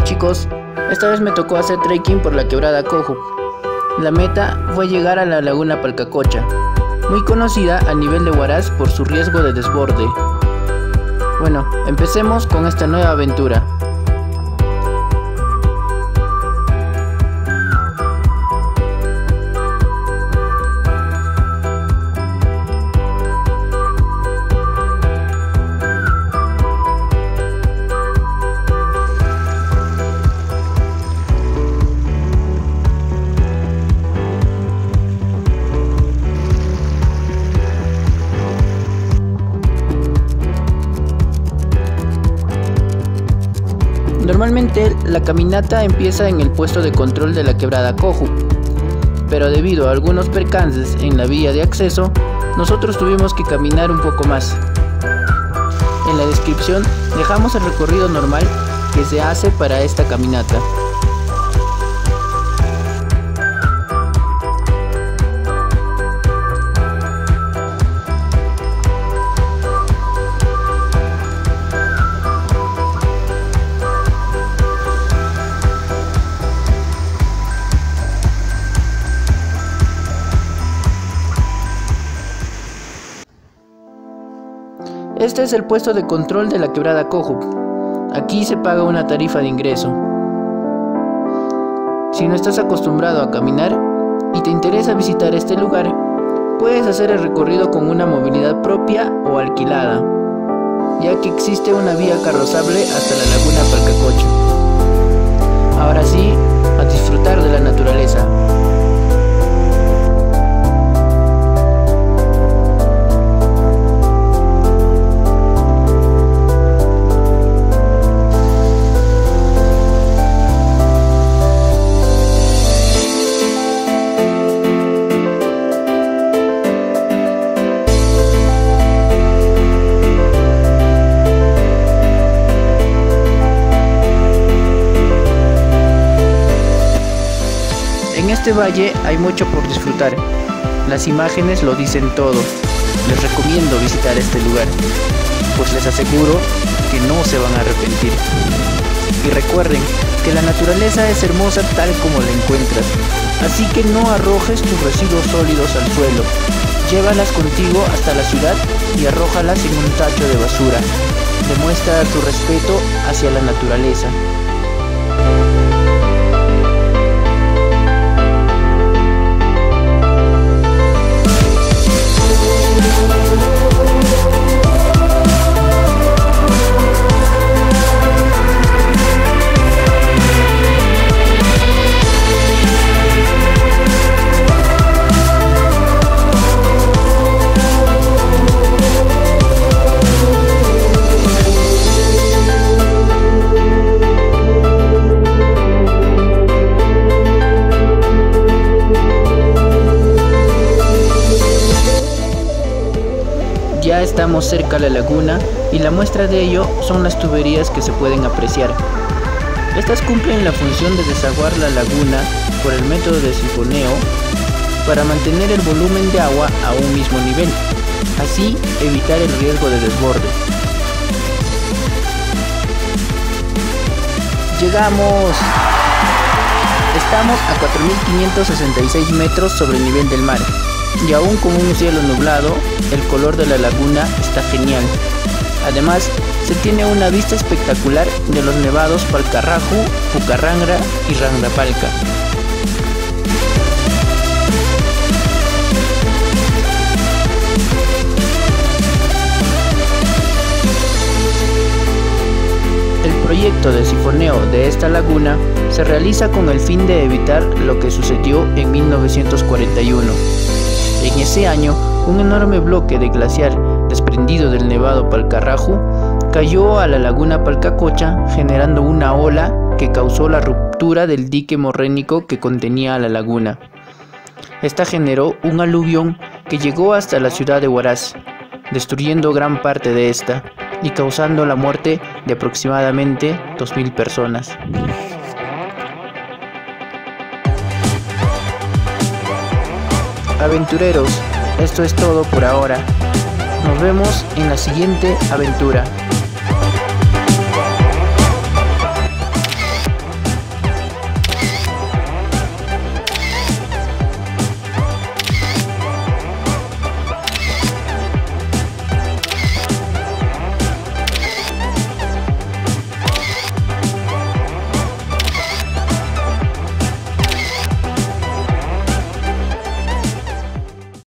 chicos, esta vez me tocó hacer trekking por la quebrada Cojup. La meta fue llegar a la laguna Palcacocha, muy conocida a nivel de Huaraz por su riesgo de desborde. Bueno, empecemos con esta nueva aventura. Normalmente la caminata empieza en el puesto de control de la quebrada Cojup, pero debido a algunos percances en la vía de acceso, nosotros tuvimos que caminar un poco más. En la descripción dejamos el recorrido normal que se hace para esta caminata. Este es el puesto de control de la quebrada Cojup. Aquí se paga una tarifa de ingreso. Si no estás acostumbrado a caminar y te interesa visitar este lugar, puedes hacer el recorrido con una movilidad propia o alquilada, ya que existe una vía carrozable hasta la laguna Palcacocha. Ahora sí, a disfrutar de la naturaleza. En este valle hay mucho por disfrutar, las imágenes lo dicen todo. Les recomiendo visitar este lugar, pues les aseguro que no se van a arrepentir. Y recuerden que la naturaleza es hermosa tal como la encuentras, así que no arrojes tus residuos sólidos al suelo, llévalas contigo hasta la ciudad y arrójalas en un tacho de basura. Demuestra tu respeto hacia la naturaleza. Ya estamos cerca a la laguna y la muestra de ello son las tuberías que se pueden apreciar. Estas cumplen la función de desaguar la laguna por el método de sifoneo para mantener el volumen de agua a un mismo nivel, así evitar el riesgo de desborde. ¡Llegamos! Estamos a 4.566 metros sobre el nivel del mar. Y aún con un cielo nublado, el color de la laguna está genial. Además, se tiene una vista espectacular de los nevados Palcarraju, Pucarrangra y Rangrapalca. El proyecto de sifoneo de esta laguna se realiza con el fin de evitar lo que sucedió en 1941. En ese año, un enorme bloque de glaciar desprendido del nevado Palcarraju cayó a la laguna Palcacocha, generando una ola que causó la ruptura del dique morrénico que contenía a la laguna. Esta generó un aluvión que llegó hasta la ciudad de Huaraz, destruyendo gran parte de esta y causando la muerte de aproximadamente 2.000 personas. Aventureros, esto es todo por ahora. Nos vemos en la siguiente aventura.